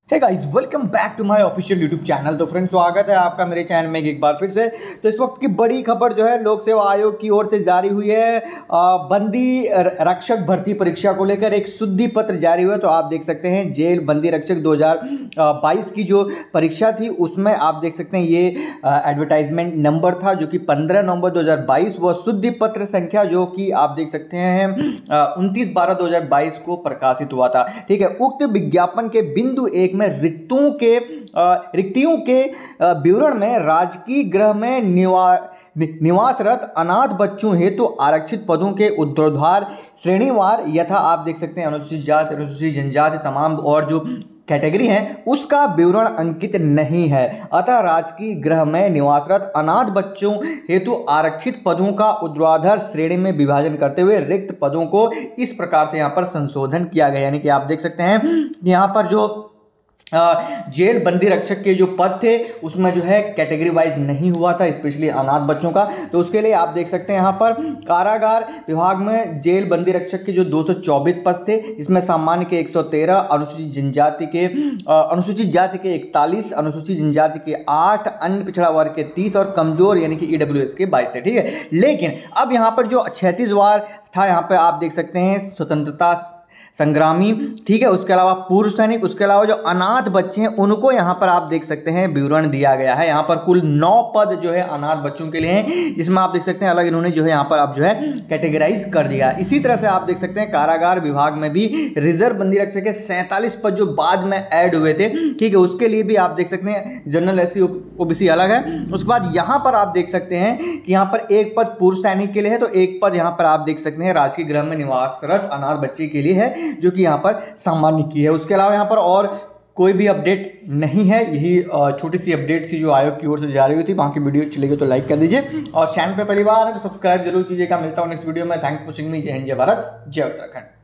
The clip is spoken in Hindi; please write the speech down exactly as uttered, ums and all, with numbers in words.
Hey guys, welcome back to my official YouTube channel. तो फ्रेंड्स, स्वागत है आपका मेरे चैनल में एक बार फिर से। तो इस वक्त की बड़ी खबर जो है लोक सेवा आयोग की ओर से जारी हुई है। आ, बंदी रक्षक भर्ती परीक्षा को लेकर एक शुद्धि पत्र जारी हुआ। तो आप देख सकते हैं जेल बंदी रक्षक दो हज़ार बाईस की जो परीक्षा थी उसमें आप देख सकते हैं ये एडवर्टाइजमेंट नंबर था जो कि पंद्रह नवंबर दो हज़ार बाईस व शुद्धि पत्र संख्या जो कि आप देख सकते हैं उनतीस बारह दो हज़ार बाईस को प्रकाशित हुआ था। ठीक है, उक्त विज्ञापन के बिंदु एक में रिक्तों के रिक्तियों के विवरण में राजकीय गृह में निवा निवासरत अनाथ बच्चों हेतु तो आरक्षित पदों के ऊर्ध्वाधर श्रेणीवार यथा आप देख सकते हैं अनुसूचित जाति, अनुसूचित जनजाति तमाम और जो कैटेगरी है उसका विवरण अंकित नहीं है। अतः राजकीय गृह में निवासरत अनाथ बच्चों हेतु तो आरक्षित पदों का ऊर्ध्वाधर श्रेणी में विभाजन करते हुए रिक्त पदों को इस प्रकार से यहाँ पर संशोधन किया गया। यानी कि आप देख सकते हैं यहाँ पर जो जेल बंदी रक्षक के जो पद थे उसमें जो है कैटेगरी वाइज नहीं हुआ था, स्पेशली अनाथ बच्चों का। तो उसके लिए आप देख सकते हैं यहाँ पर कारागार विभाग में जेल बंदी रक्षक के जो दो सौ चौबीस पद थे जिसमें सामान्य के एक सौ तेरह, अनुसूचित जनजाति के अनुसूचित जाति के इकतालीस, अनुसूचित जनजाति के आठ, अन्य पिछड़ा वर्ग के तीस और कमजोर यानी कि ईडब्ल्यूएस के बाईस थे। ठीक है, लेकिन अब यहाँ पर जो छत्तीस वार था यहाँ पर आप देख सकते हैं स्वतंत्रता संग्रामी, ठीक है, उसके अलावा पूर्व सैनिक, उसके अलावा जो अनाथ बच्चे हैं उनको यहाँ पर आप देख सकते हैं विवरण दिया गया है। यहाँ पर कुल नौ पद जो है अनाथ बच्चों के लिए हैं जिसमें आप देख सकते हैं अलग इन्होंने जो है यहाँ पर अब जो है कैटेगराइज कर दिया। इसी तरह से आप देख सकते हैं कारागार विभाग में भी रिजर्व बंदी रक्षक के सैंतालीस पद जो बाद में ऐड हुए थे, ठीक है, उसके लिए भी आप देख सकते हैं जनरल एस सी ओबीसी अलग है। उसके बाद यहाँ पर आप देख सकते हैं कि यहाँ पर एक पद पूर्व सैनिक के लिए है, तो एक पद यहाँ पर आप देख सकते हैं राजकीय गृह में निवासरत अनाथ बच्चे के लिए है जो कि यहाँ पर सामान्य की है। उसके अलावा यहाँ पर और कोई भी अपडेट नहीं है, यही छोटी सी अपडेट थी जो आयोग की ओर से जारी हुई थी। बाकी वीडियो चलेगी तो लाइक कर दीजिए और चैनल पे पहली बार है तो सब्सक्राइब जरूर कीजिएगा। मिलता हूँ नेक्स्ट वीडियो में। Thanks for watching me. जय हिंद, जय भारत, जय उत्तराखंड।